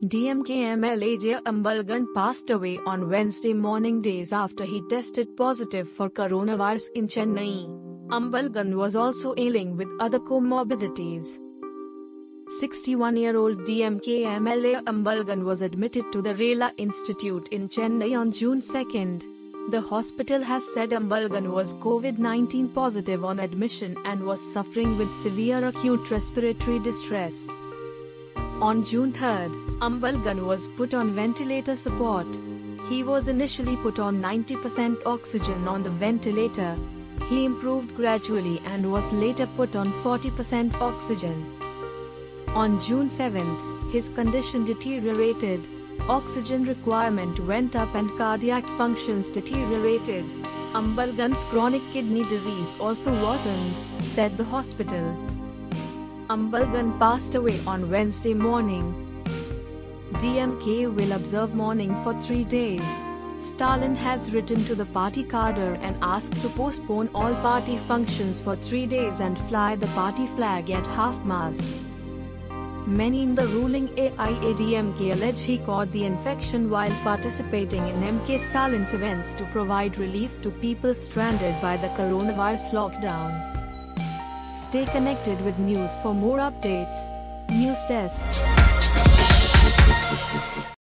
DMK MLA Jay Ambalgan passed away on Wednesday morning days after he tested positive for coronavirus in Chennai. Ambalgan was also ailing with other comorbidities. 61-year-old DMK MLA Ambalgan was admitted to the Rela Institute in Chennai on June 2. The hospital has said Ambalgan was COVID-19 positive on admission and was suffering with severe acute respiratory distress. On June 3, Ambalgan was put on ventilator support. He was initially put on 90% oxygen on the ventilator. He improved gradually and was later put on 40% oxygen. On June 7, his condition deteriorated. Oxygen requirement went up and cardiac functions deteriorated. Ambalgan's chronic kidney disease also worsened, said the hospital. Ambalgan passed away on Wednesday morning. DMK will observe mourning for 3 days. Stalin has written to the party cadre and asked to postpone all party functions for 3 days and fly the party flag at half-mast. Many in the ruling AIADMK allege he caught the infection while participating in MK Stalin's events to provide relief to people stranded by the coronavirus lockdown. Stay connected with news for more updates. News Desk.